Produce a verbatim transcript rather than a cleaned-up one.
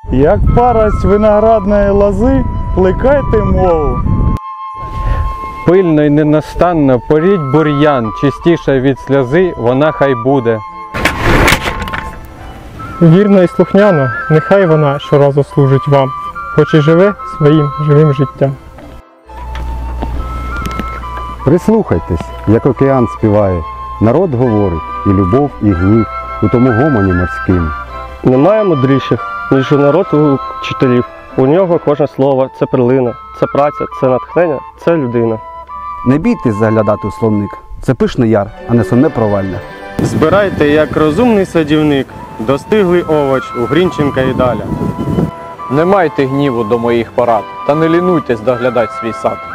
Як парость виноградної лози, плекайте мову. Пильно й ненастанно поріть бур'ян, чистіша від сльози вона хай буде. Вірно і слухняно, нехай вона щоразу служить вам, хоч і живе своїм живим життям. Прислухайтесь, як океан співає, народ говорить, і любов, і гнів у тому гомоні морським. Немає мудріших, ніж у народу вчителів. У нього кожне слово – це перлина, це праця, це натхнення, це людина. Не бійтесь заглядати у словник, це пишний яр, а не сумне провальне. Збирайте, як розумний садівник, достиглий овоч у Грінченка і Даля. Не майте гніву до моїх порад, та не лінуйтесь доглядати свій сад.